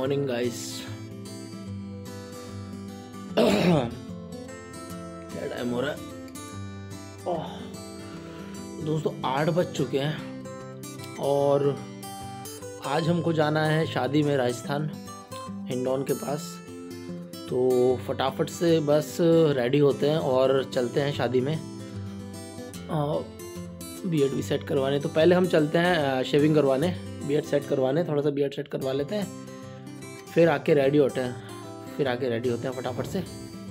Morning guys. क्या time हो रहा है? दोस्तों 8 बज चुके हैं और आज हमको जाना है शादी में राजस्थान हिंडौन के पास। तो फटाफट से बस रेडी होते हैं और चलते हैं शादी में। बियर्ड भी सेट करवाने, तो पहले हम चलते हैं शेविंग करवाने, बियर्ड सेट करवाने, थोड़ा सा बियर्ड सेट करवा लेते हैं, फिर आके रेडी होते हैं फटाफट से।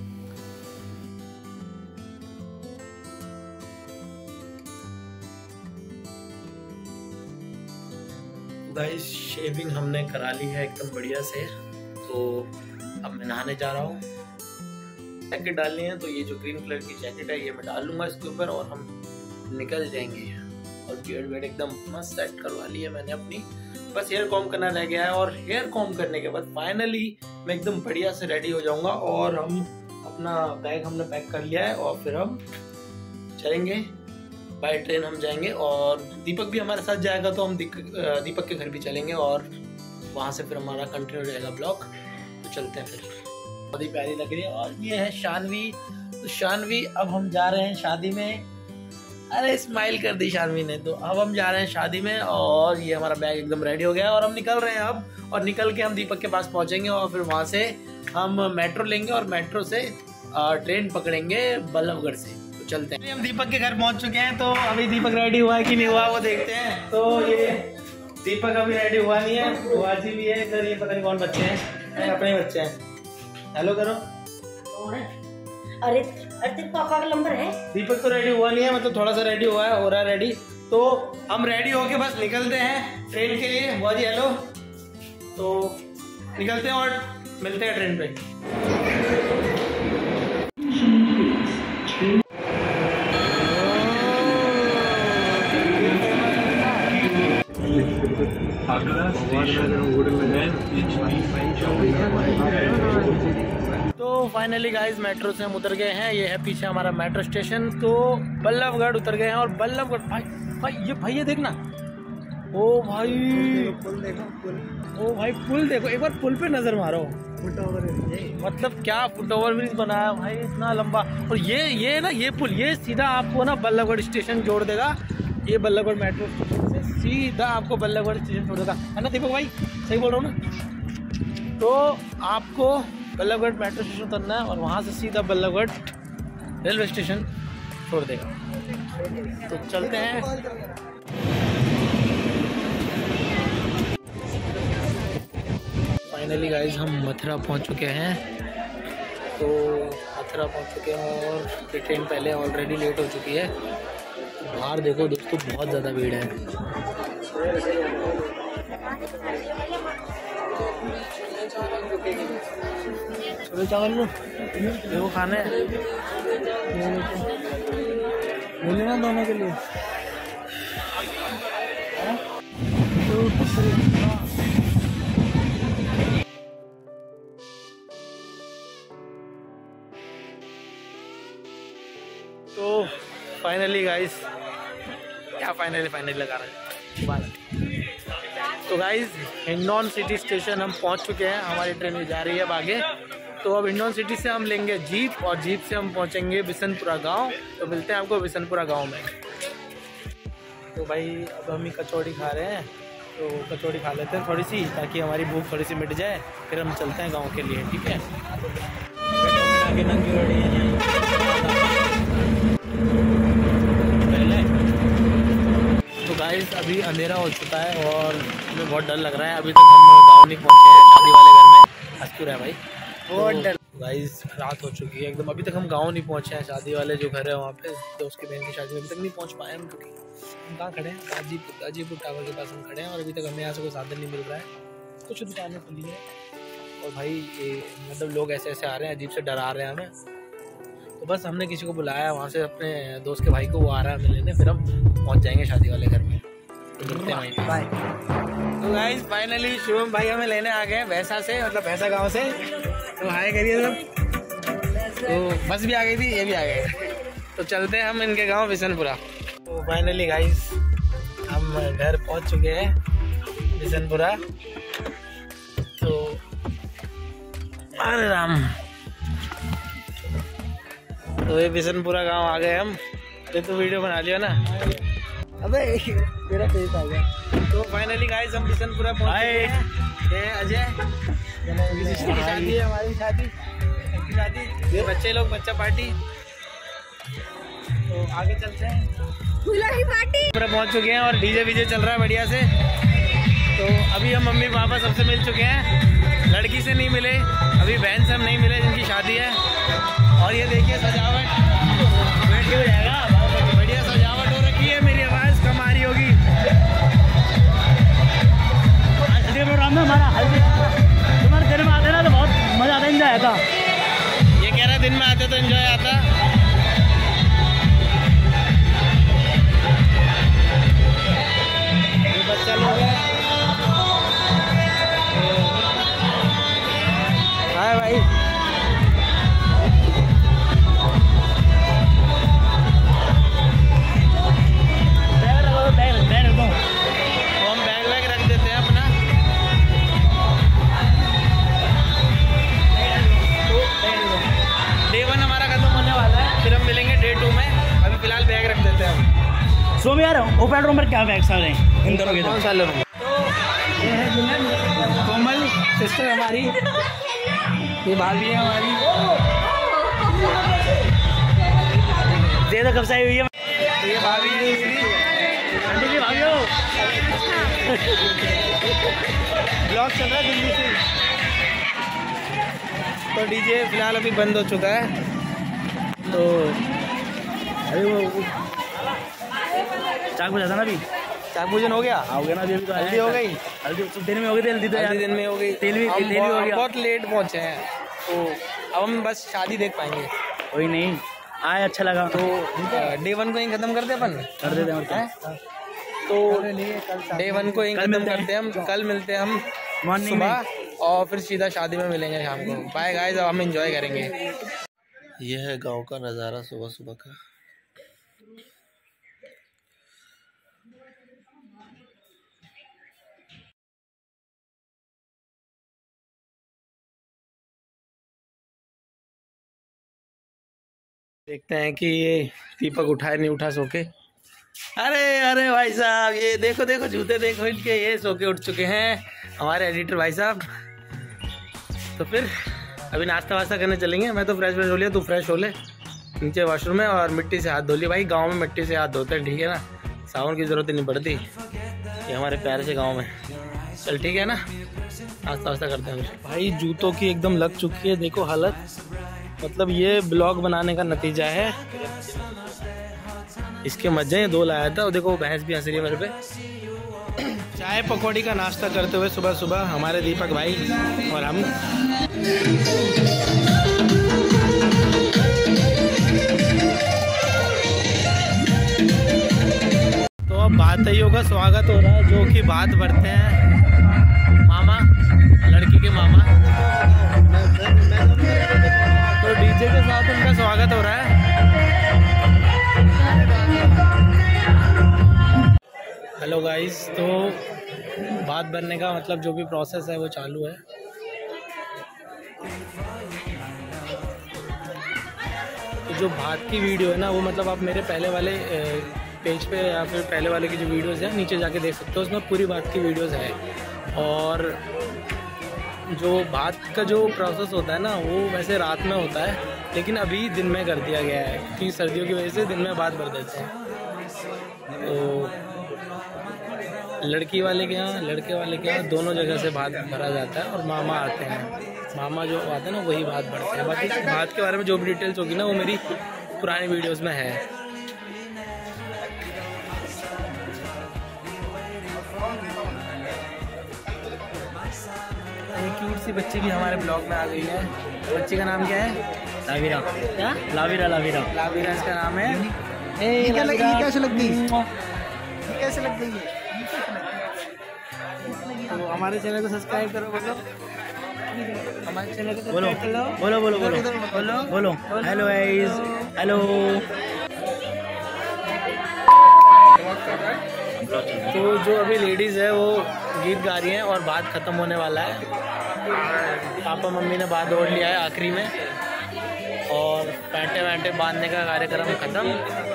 गाइस शेविंग हमने करा ली है एकदम बढ़िया से। तो अब मैं नहाने जा रहा हूँ। जैकेट डालनी है, तो ये जो ग्रीन कलर की जैकेट है ये मैं डाल लूँगा इसके ऊपर और हम निकल जाएंगे। और बियर्ड वेड एकदम मस्त सेट करवा ली है मैंने अपनी, बस हेयर कॉम्ब करना रह गया है। और हेयर कॉम्ब करने के बाद फाइनली मैं एकदम बढ़िया से रेडी हो जाऊंगा और हम अपना बैग हमने पैक कर लिया है और फिर हम चलेंगे बाय ट्रेन। हम जाएंगे और दीपक भी हमारे साथ जाएगा, तो हम दीपक के घर भी चलेंगे और वहाँ से फिर हमारा कंटिन्यू रहेगा ब्लॉग। तो चलते हैं फिर। बहुत ही प्यारी लग रही है। और ये है शानवी। तो शानवी अब हम जा रहे हैं शादी में। अरे स्माइल कर दी शानवी ने। तो अब हम जा रहे हैं शादी में और ये हमारा बैग एकदम रेडी हो गया और हम निकल रहे हैं अब। और निकल के हम दीपक के पास पहुंचेंगे और फिर वहां से हम मेट्रो लेंगे और मेट्रो से ट्रेन पकड़ेंगे बल्लभगढ़ से। तो चलते हैं। हम दीपक के घर पहुंच चुके हैं। तो अभी दीपक रेडी हुआ है कि नहीं हुआ वो देखते हैं। तो ये दीपक अभी रेडी हुआ नहीं है, बुआजी भी है इधर। ये पता नहीं कौन बच्चे हैं, अपने बच्चे हैं। हेलो करो। अरे तेरे पापा का नंबर है। दीपक तो रेडी हुआ नहीं है, मतलब थोड़ा सा रेडी हुआ है, हो रहा है रेडी। तो हम रेडी होके बस निकलते हैं ट्रेन के लिए। बुआ जी हेलो। तो निकलते हैं और मिलते हैं ट्रेन पे। तो फाइनली गाइस मेट्रो से हम उतर गए हैं। ये है पीछे हमारा मेट्रो स्टेशन। तो बल्लभगढ़ उतर गए हैं और बल्लभगढ़ भाई ये देखना। ओ भाई पुल देखो, ओ भाई पुल देखो, एक बार पुल पे नजर मारो। मतलब क्या फुट ओवर ब्रिज बनाया भाई इतना लंबा। और ये ना ये पुल ये सीधा आपको ना बल्लभगढ़ स्टेशन जोड़ देगा। ये बल्लभगढ़ मेट्रो स्टेशन से सीधा आपको बल्लभगढ़ स्टेशन छोड़ देगा, है ना दीपक भाई? सही बोल रहा हूँ ना? तो आपको बल्लभगढ़ मेट्रो स्टेशन उतरना है और वहाँ से सीधा बल्लभगढ़ रेलवे स्टेशन छोड़ देगा। तो चलते हैं। फाइनली गाइस हम मथुरा पहुँच चुके हैं। तो मथुरा पहुँच चुके हैं और ट्रेन पहले ऑलरेडी लेट हो चुकी है। बाहर देखो दोस्तों बहुत ज़्यादा भीड़ है। छोले चावल लो, देखो खाने बोले ना दोनों के लिए। तो फाइनली गाइस क्या फाइनली लगा रहे हैं। तो गाइस हिंडौन सिटी स्टेशन हम पहुंच चुके हैं। हमारी ट्रेन भी जा रही है अब आगे। तो अब हिंडौन सिटी से हम लेंगे जीप और जीप से हम पहुंचेंगे बिशनपुरा गांव। तो मिलते हैं आपको बिशनपुरा गांव में। तो भाई अब हम ही कचौड़ी खा रहे हैं, तो कचौड़ी खा लेते हैं थोड़ी सी, ताकि हमारी भूख थोड़ी सी मिट जाए। फिर हम चलते हैं गाँव के लिए, ठीक है? गाइस अभी अंधेरा हो चुका है और हमें बहुत डर लग रहा है। अभी तक हम गाँव नहीं पहुँचे हैं शादी वाले घर में। हंस क्यों रहा है भाई? बहुत डर। गाइस रात हो चुकी है एकदम। अभी तक हम गाँव नहीं पहुँचे हैं। शादी वाले जो घर है वहाँ पे दोस्त की बहन की शादी में अभी तक नहीं पहुँच पाए हम, क्योंकि हम कहाँ खड़े हैं? गाजीपुर टावर के पास हम खड़े हैं और अभी तक हमें यहाँ से कोई साधन नहीं मिल रहा है। कुछ दुकानें खुली है और भाई ये मतलब लोग ऐसे आ रहे हैं, अजीब से डरा रहे हैं हमें। तो बस हमने किसी को बुलाया वहाँ से, अपने दोस्त के भाई को, वो आ रहा है हमें लेने। फिर हम पहुँच जाएंगे शादी वाले घर में। तो गाइस फाइनली शिवम भाई हमें लेने आ गए भैंसा से, मतलब भैंसा गांव से। तो हाय करिए सब। तो बस भी आ गई थी, ये भी आ गए। तो चलते हैं हम इनके गांव बिशनपुरा। तो फाइनली गाइस हम घर पहुंच चुके हैं बिशनपुरा। तो अरे राम, तो ये बिशनपुरा गांव आ गए हम। ये तो वीडियो बना लिया ना। अबे मेरा फेस आ गया। तो फाइनली गाइस हम बिशनपुरा पहुंच गए हैं। ये अजय, शादी है हमारी, शादी। ये बच्चे लोग, बच्चा पार्टी। तो आगे चलते हैं, फूलों की पार्टी। पूरा पहुंच चुके हैं और डीजे वीजे चल रहा है बढ़िया से। तो अभी हम मम्मी पापा सबसे मिल चुके हैं, लड़की से नहीं मिले अभी, बहन से हम नहीं मिले जिनकी शादी है। और ये देखिए सजावट, बैठ के हो जाएगा, बढ़िया सजावट हो रखी है। मेरी आवाज़ कम आ रही होगी। हल्दी प्रोग्राम में हमारा हल्दी, तुम्हारे दिन में आते ना तो बहुत मजा आता, एंजॉय आता। ये कह रहा है दिन में आते तो एंजॉय आता। ये बच्चा लोग है। हाय भाई, यार ओपन रूम में क्या बैग सारे हैं इन दोनों के? कौन सा रूम? तो ये है कोमल सिस्टर हमारी, ये भाभी है हमारी। कब से आई हुई है? तो ये भाभी है आंटी जी, भाभी हो। ब्लॉग चल रहा है दिल्ली से। तो डीजे फिलहाल अभी बंद हो चुका है। तो अरे वो चाक पूजा था ना, अभी चाक पूजन हो गया, हो गया ना अभी। तो हल्दी हो गई, हल्दी दिन में हो गई, हल्दी तो दिन में हो गई, तेल भी हो गया। बहुत लेट पहुंचे हैं तो अब हम बस शादी देख पाएंगे। कोई नहीं आए, अच्छा लगा। तो डे 1 को ही खत्म करते अपन, कर देते हैं। तो डे 1 को ही खत्म करते हैं हम। कल मिलते हैं हम मॉर्निंग में और फिर सीधा शादी में मिलेंगे शाम को। बाय गाइस, अब हम एंजॉय करेंगे। यह है गाँव का नज़ारा सुबह सुबह का। देखते हैं कि ये दीपक उठाए नहीं उठा सो के। अरे अरे भाई साहब, ये देखो देखो जूते देखो इनके, ये सो के उठ चुके हैं हमारे एडिटर भाई साहब। तो फिर अभी नाश्ता वास्ता करने चलेंगे। मैं तो फ्रेश हो लिया, तू फ्रेश हो ले नीचे वॉशरूम में, और मिट्टी से हाथ धो लिया। भाई गांव में मिट्टी से हाथ धोते हैं, ठीक है ना, साबुन की ज़रूरत नहीं पड़ती। ये हमारे प्यारे से गाँव में। चल ठीक है ना, नाश्ता वास्ता करते हैं। भाई जूतों की एकदम लग चुकी है, देखो हालत। मतलब ये ब्लॉग बनाने का नतीजा है। इसके मजे 2 लाया था, और देखो भैंस भी हंस रही है मेरे पे। चाय पकौड़ी का नाश्ता करते हुए सुबह सुबह हमारे दीपक भाई और हम। तो अब भातइयों का स्वागत हो रहा है, जो कि भात भरते हैं मामा, लड़की के मामा। तो डीजे के साथ उनका स्वागत हो रहा है। हेलो गाइस, तो भात बनने का मतलब जो भी प्रोसेस है वो चालू है। तो जो भात की वीडियो है ना, वो मतलब आप मेरे पहले वाले पेज पे या फिर पहले वाले की जो वीडियोस हैं नीचे जाके देख सकते हो, उसमें पूरी भात की वीडियोस है। और जो भात का जो प्रोसेस होता है ना, वो वैसे रात में होता है, लेकिन अभी दिन में कर दिया गया है क्योंकि सर्दियों की वजह से दिन में भात भर देते हैं। तो लड़की वाले के यहाँ, लड़के वाले के यहाँ दोनों जगह से भात भरा जाता है। और मामा आते हैं, मामा जो आते हैं ना वही भात भरते हैं। बाकी भात के बारे में जो भी डिटेल्स होगी ना, वो मेरी पुरानी वीडियोस में है। एक क्यूट सी बच्ची भी हमारे ब्लॉग में आ गई है। बच्ची का नाम क्या है? लावीरा। क्या? लावीरा। लावीरा, लावीरा इसका नाम है। ये कैसे लग गई? कैसे लग गई है? तो हमारे चैनल को सब्सक्राइब करो। बोलो हमारे चैनल को बोलो बोलो बोलो बोलो बोलो बोलो हेलो गाइस, हेलो। तो जो अभी लेडीज़ है वो गीत गा रही हैं और भात ख़त्म होने वाला है। पापा मम्मी ने बात ओढ़ लिया है आखिरी में, और पैंटे वैंटे बांधने का कार्यक्रम खत्म।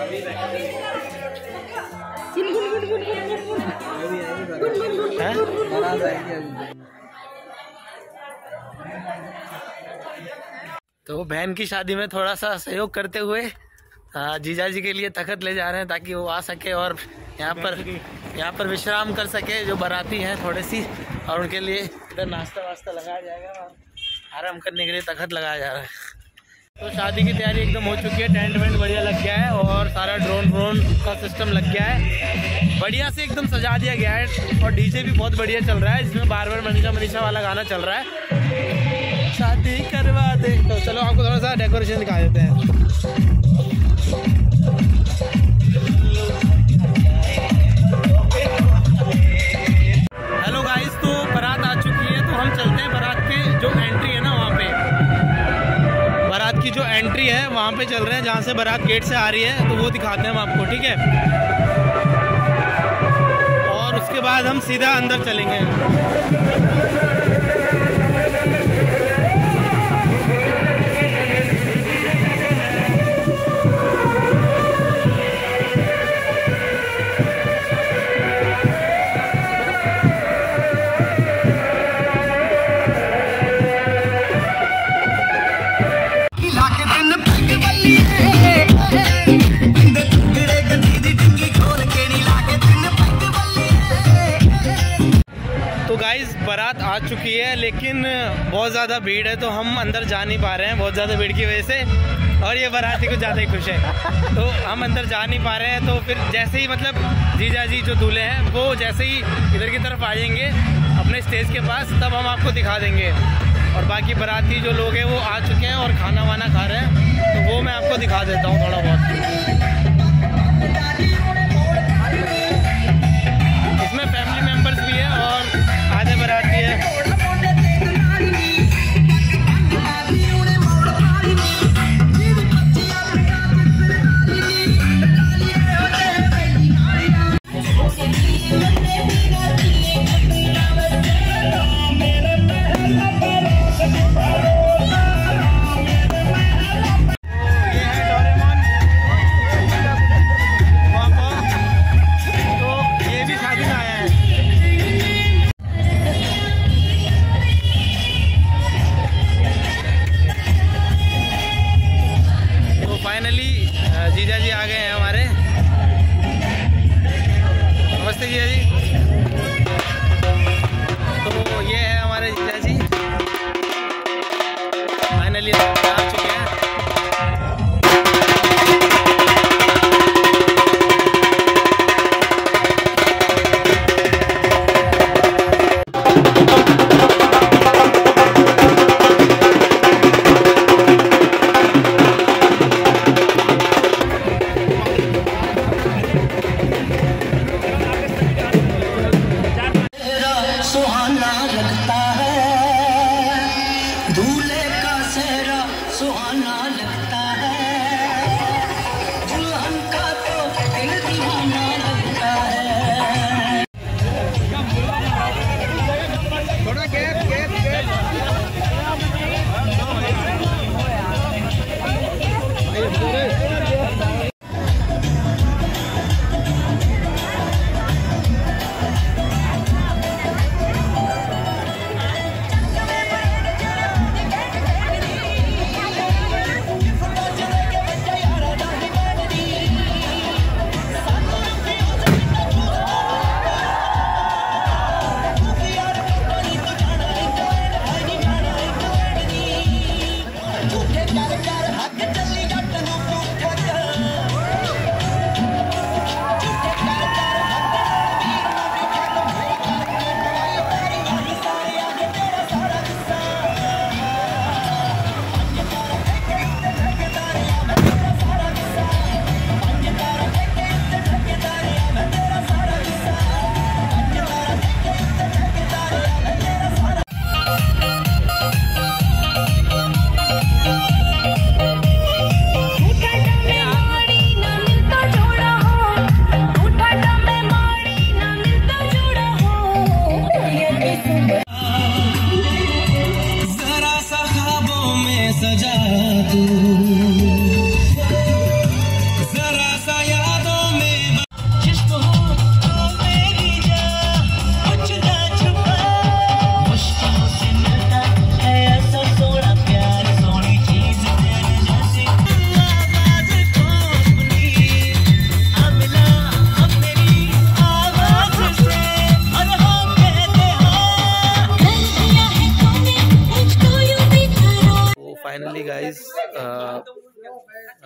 तो बहन की शादी में थोड़ा सा सहयोग करते हुए जीजा जी के लिए तखत ले जा रहे हैं ताकि वो आ सके और यहाँ पर विश्राम कर सके जो बाराती हैं थोड़ी सी, और उनके लिए इधर नाश्ता वास्ता लगाया जाएगा और आराम करने के लिए तखत लगाया जा रहा है। तो शादी की तैयारी एकदम हो चुकी है, टेंट वेंट बढ़िया लग गया है और सारा ड्रोन का सिस्टम लग गया है, बढ़िया से एकदम सजा दिया गया है, और डीजे भी बहुत बढ़िया चल रहा है जिसमें बार बार मनीषा वाला गाना चल रहा है, शादी करवा दे। तो चलो आपको थोड़ा सा डेकोरेशन दिखा देते हैं। हेलो गाइस, तो बारात आ चुकी है, तो हम चलते हैं बारात के जो एंट्री है ना वहाँ पे, बारात की जो एंट्री है वहाँ पे चल रहे हैं, जहाँ से बारात गेट से आ रही है, तो वो दिखाते हैं हम आपको, ठीक है। और उसके बाद हम सीधा अंदर चलेंगे। बारात आ चुकी है लेकिन बहुत ज़्यादा भीड़ है, तो हम अंदर जा नहीं पा रहे हैं बहुत ज़्यादा भीड़ की वजह से, और ये बाराती कुछ ज़्यादा ही खुश है, तो हम अंदर जा नहीं पा रहे हैं। तो फिर जैसे ही मतलब जीजा जी जो दूल्हे हैं वो जैसे ही इधर की तरफ आ जाएंगे अपने स्टेज के पास, तब हम आपको दिखा देंगे। और बाकी बाराती जो लोग हैं वो आ चुके हैं और खाना वाना खा रहे हैं, तो वो मैं आपको दिखा देता हूँ थोड़ा बहुत। इसमें फैमिली मेम्बर्स भी है और आधे बाराती है। जीजा जी आ गए हैं हमारे। नमस्ते जीजा जी। तो ये है हमारे जीजा जी, फाइनली आ चुके हैं।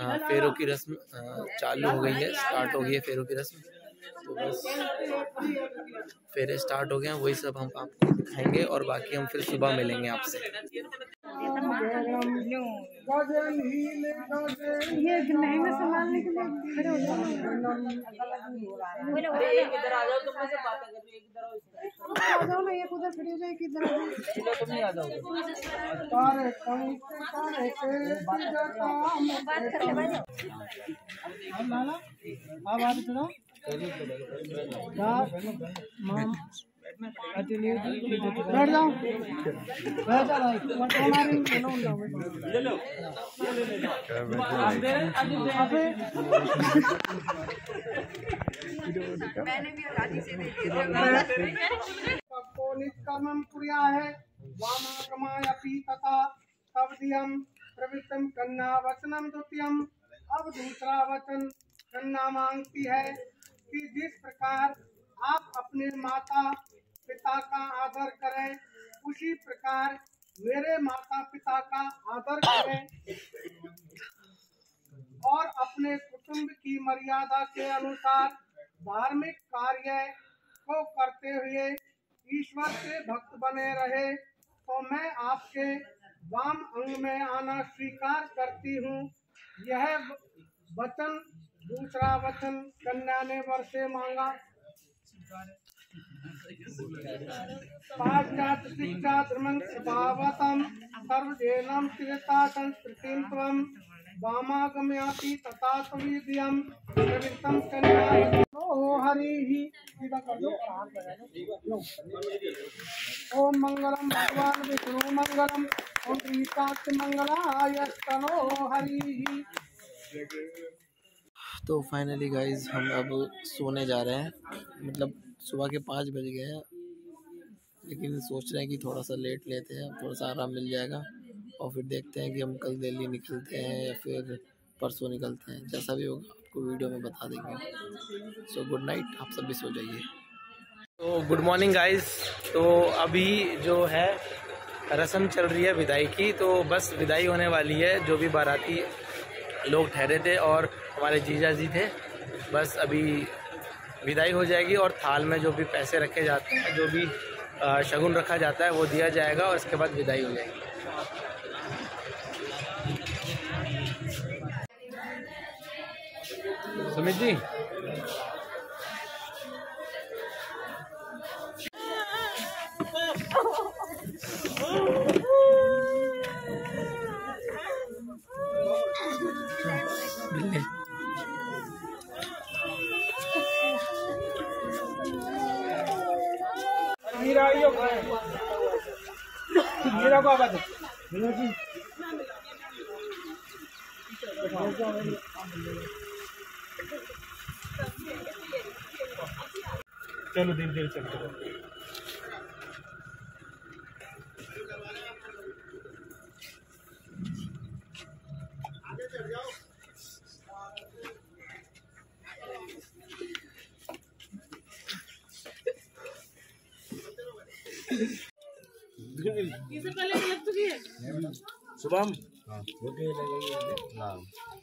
फेरों की रस्म चालू हो गई है, स्टार्ट हो गई है फेरों की रस्म। तो बस फेरे स्टार्ट हो गए हैं, वही सब हम आपको दिखाएंगे और बाकी हम फिर सुबह मिलेंगे आपसे। ये महंगा सामान लेके खड़े हो जाओ। इधर आ जाओ, तुम से बातें कर रही हो। आ जाओ ना, एक उधर खड़ी हो जाए, एक इधर आ जाओ। तुम नहीं आ जाओगे। बात कर ले भाई। हां बात करो। माम बैठ जाओ, बैठ जाओ भाई। ले लो मैंने भी राजी से दे दिया। कर्मं कुर्या है वामागमायपि तथा तवदियं प्रवृत्तम कन्या वचनम द्वितीयम। अब दूसरा वचन कन्या मांगती है कि जिस प्रकार आप अपने माता पिता का आदर करें, उसी प्रकार मेरे माता पिता का आदर करें और अपने कुटुंब की मर्यादा के अनुसार धार्मिक कार्य को करते हुए ईश्वर के भक्त बने रहे। तो मैं आपके वाम अंग में आना स्वीकार करती हूँ। यह वचन दूसरा वचन कन्या ने वर से मांगा। पाश्चात्य शिक्षा धर्मं स्वभावतम सर्वजनम चिरता संस्कृतिं त्वं वामागम्यापि तथा तवीद्यं प्रवृत्तं कन्या। ओ हरि ओम मंगलम भगवान विष्णु मंगलम ओम श्रीकांत मंगलाय तनो हरि। तो फाइनली गाइज हम अब सोने जा रहे हैं, मतलब सुबह के 5 बज गए हैं, लेकिन सोच रहे हैं कि थोड़ा सा लेट लेते हैं, थोड़ा सा आराम मिल जाएगा और फिर देखते हैं कि हम कल दिल्ली निकलते हैं या फिर परसों निकलते हैं। जैसा भी होगा आपको वीडियो में बता देंगे। सो गुड नाइट, आप सब भी सो जाइए। तो गुड मॉर्निंग गाइज। तो अभी जो है रस्म चल रही है विदाई की, तो बस विदाई होने वाली है। जो भी बाराती लोग ठहरे थे और हमारे जीजा जी थे, बस अभी विदाई हो जाएगी और थाल में जो भी पैसे रखे जाते हैं, जो भी शगुन रखा जाता है वो दिया जाएगा और इसके बाद विदाई हो जाएगी। सुमित जी मीरा को आवाज मीरा जी चलो दिन दिन चलते रहो। इससे पहले लग चुकी है शुभम। हाँ लगेगी ना।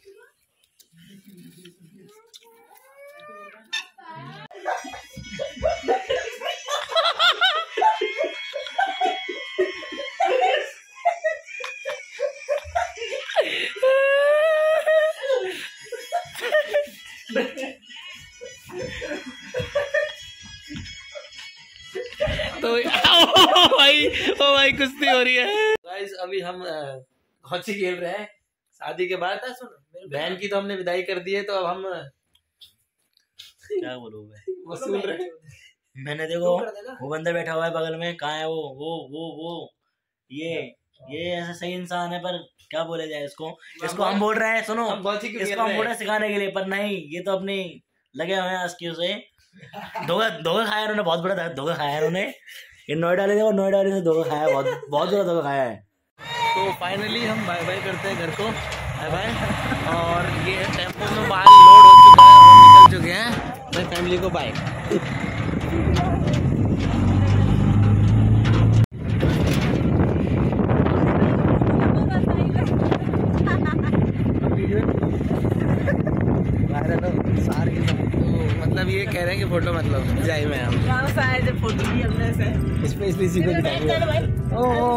तो ओ भाई कुश्ती हो रही है गाइस। अभी हम हॉकी खेल रहे हैं। शादी के बाद सुन, बहन की तो हमने विदाई कर दी है, तो अब हम क्या बोलूं मैं, वसूल रहे। मैंने देखो वो बंदा बैठा हुआ है बगल में, कहाँ है वो ये ऐसा सही इंसान है, पर क्या बोले जाए इसको हम बोल रहे हैं, सुनो इसको हम बोल रहे हैं सिखाने के लिए, पर नहीं, ये तो अपने लगे हुए हैं आस्कियों से। धोखा खाया इन्होंने, बहुत बड़ा धोखा खाया इन्होंने। ये नोएडा वाले से धोखा खाया, बहुत बड़ा धोखा खाया है। तो फाइनली हम बाय बाय करते हैं घर को, बाय बाय। और ये टेम्पो में माल लोड हो चुका है, हम निकल चुके हैं। मैं फैमिली को बाय। सारे तो मतलब ये कह रहे हैं कि फोटो मतलब जाए में हम गाँव से आए थे, फोटो ली हमने से स्पेशली इसी को दिखाएंगे।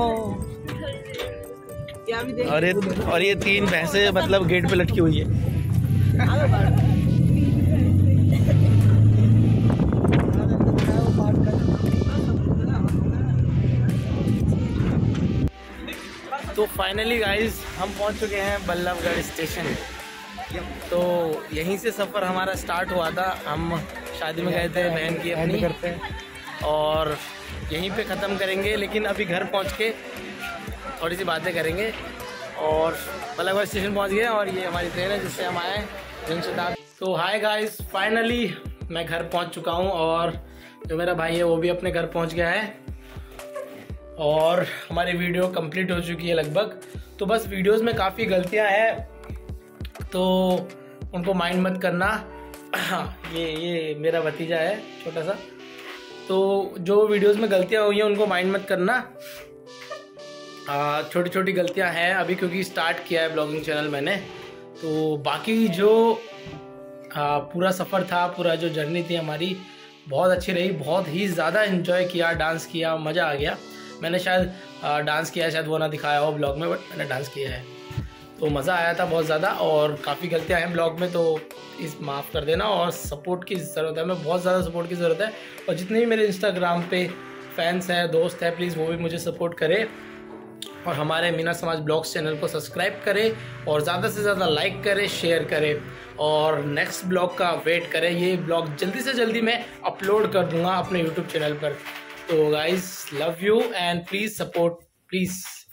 और ये 3 भैंसे मतलब गेट पे लटकी हुई है। तो फाइनली गाइस हम पहुंच चुके हैं बल्लभगढ़ स्टेशन। तो यहीं से सफ़र हमारा स्टार्ट हुआ था। हम शादी में गए थे बहन की अपनी करते हैं और यहीं पे ख़त्म करेंगे, लेकिन अभी घर पहुंच के थोड़ी सी बातें करेंगे। और बल्लभगढ़ स्टेशन पहुंच गए और ये हमारी ट्रेन है जिससे हम आए जनशताब्दी। तो हाय गाइस, फाइनली मैं घर पहुंच चुका हूं और जो मेरा भाई है वो भी अपने घर पहुंच गया है और हमारी वीडियो कंप्लीट हो चुकी है लगभग। तो बस वीडियोस में काफ़ी गलतियां हैं तो उनको माइंड मत करना। ये मेरा भतीजा है छोटा सा, तो जो वीडियोस में गलतियां हुई हैं उनको माइंड मत करना। छोटी छोटी गलतियां हैं अभी क्योंकि स्टार्ट किया है ब्लॉगिंग चैनल मैंने। तो बाकी जो पूरा सफ़र था, पूरा जो जर्नी थी हमारी बहुत अच्छी रही, बहुत ही ज़्यादा एंजॉय किया, डांस किया, मज़ा आ गया। मैंने शायद डांस किया है, शायद वो ना दिखाया हो ब्लॉग में, बट मैंने डांस किया है तो मज़ा आया था बहुत ज़्यादा। और काफ़ी गलतियां हैं ब्लॉग में तो इस माफ़ कर देना। और सपोर्ट की ज़रूरत है, मैं बहुत ज़्यादा सपोर्ट की ज़रूरत है। और जितने भी मेरे इंस्टाग्राम पे फैंस हैं, दोस्त हैं, प्लीज़ वो भी मुझे सपोर्ट करें और हमारे मीना समाज ब्लॉग्स चैनल को सब्सक्राइब करें और ज़्यादा से ज़्यादा लाइक करें, शेयर करें और नेक्स्ट ब्लॉग का वेट करें। ये ब्लॉग जल्दी से जल्दी मैं अपलोड कर दूँगा अपने यूट्यूब चैनल पर। तो guys love you and please support please.